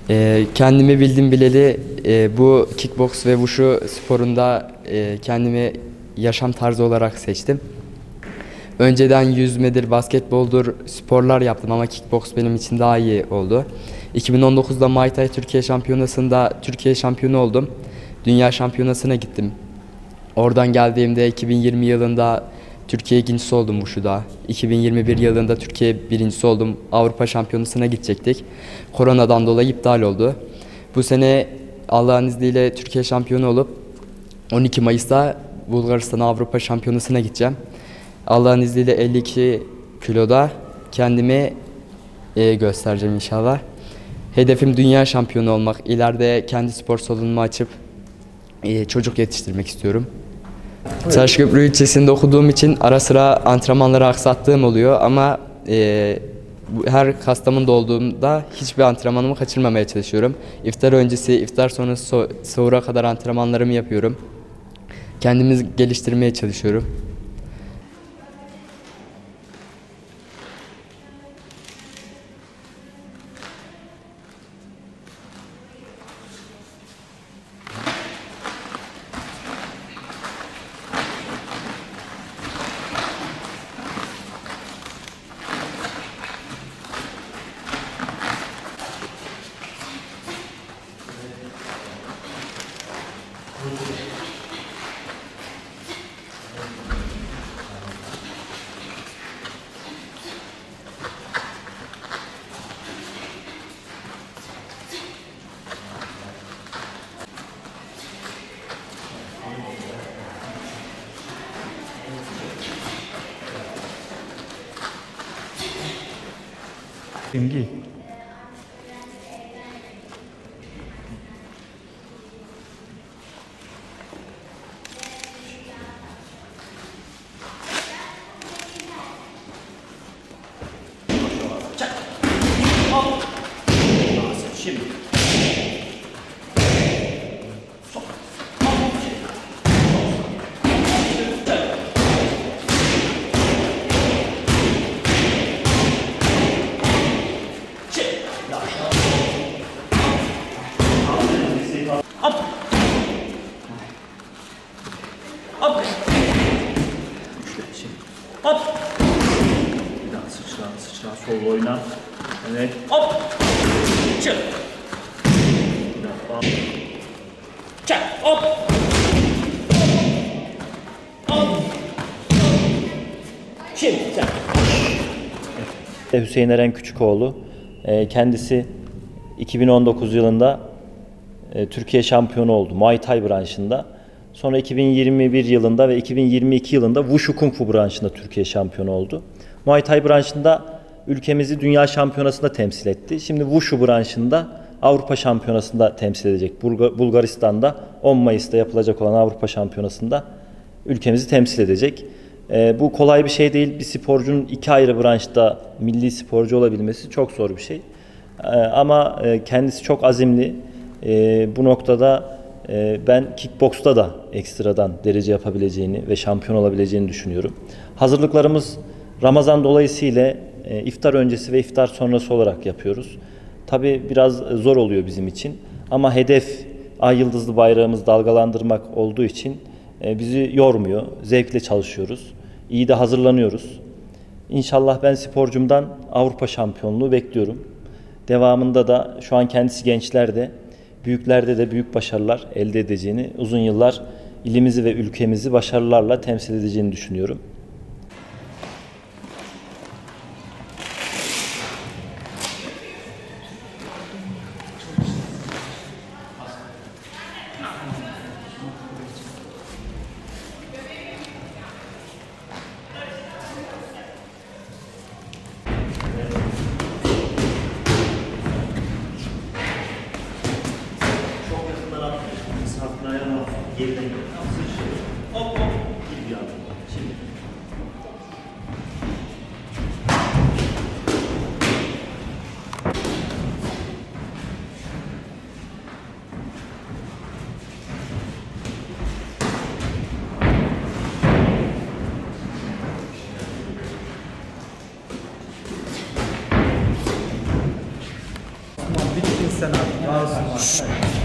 Kendimi bildim bileli bu kickboks ve wushu sporunda kendimi yaşam tarzı olarak seçtim. Önceden yüzmedir, basketboldur sporlar yaptım ama kickboks benim için daha iyi oldu. 2019'da Muay Thai Türkiye Şampiyonası'nda Türkiye şampiyonu oldum. Dünya şampiyonasına gittim. Oradan geldiğimde 2020 yılında Türkiye ikincisi oldum Wushu'da. 2021 yılında Türkiye birincisi oldum. Avrupa Şampiyonası'na gidecektik. Koronadan dolayı iptal oldu. Bu sene Allah'ın izniyle Türkiye şampiyonu olup 12 Mayıs'ta Bulgaristan Avrupa Şampiyonası'na gideceğim. Allah'ın izniyle 52 kiloda kendimi göstereceğim inşallah. Hedefim dünya şampiyonu olmak. İleride kendi spor salonumu açıp çocuk yetiştirmek istiyorum. Taşköprü ilçesinde okuduğum için ara sıra antrenmanları aksattığım oluyor ama her Kastamonu'da olduğumda hiçbir antrenmanımı kaçırmamaya çalışıyorum. İftar öncesi, iftar sonrası sahura kadar antrenmanlarımı yapıyorum. Kendimi geliştirmeye çalışıyorum. Simgi. Şimdi. Hop. Hop. Hop. Bir daha sıçra, sol oyna. Evet. Hop. Çık. Bir daha. Çak. Hop. Hop. Şimdi sen. Hüseyin Eren Küçükoğlu. Kendisi 2019 yılında Türkiye şampiyonu oldu Muay Thai branşında. Sonra 2021 yılında ve 2022 yılında Wushu Kung Fu branşında Türkiye şampiyonu oldu. Muay Thai branşında ülkemizi dünya şampiyonasında temsil etti. Şimdi Wushu branşında Avrupa şampiyonasında temsil edecek. Bulgaristan'da 10 Mayıs'ta yapılacak olan Avrupa şampiyonasında ülkemizi temsil edecek. Bu kolay bir şey değil. Bir sporcunun iki ayrı branşta milli sporcu olabilmesi çok zor bir şey. Ama kendisi çok azimli. Bu noktada ben kickboksta da ekstradan derece yapabileceğini ve şampiyon olabileceğini düşünüyorum. Hazırlıklarımız Ramazan dolayısıyla iftar öncesi ve iftar sonrası olarak yapıyoruz. Tabii biraz zor oluyor bizim için ama hedef ay yıldızlı bayrağımızı dalgalandırmak olduğu için bizi yormuyor. Zevkle çalışıyoruz. İyi de hazırlanıyoruz. İnşallah ben sporcumdan Avrupa şampiyonluğu bekliyorum. Devamında da şu an kendisi gençlerde, büyüklerde de büyük başarılar elde edeceğini, uzun yıllar ilimizi ve ülkemizi başarılarla temsil edeceğini düşünüyorum. Geriden gel. Hop hop. Gir bir adım. Şimdi. Bitkin sen abi. Var olsun var.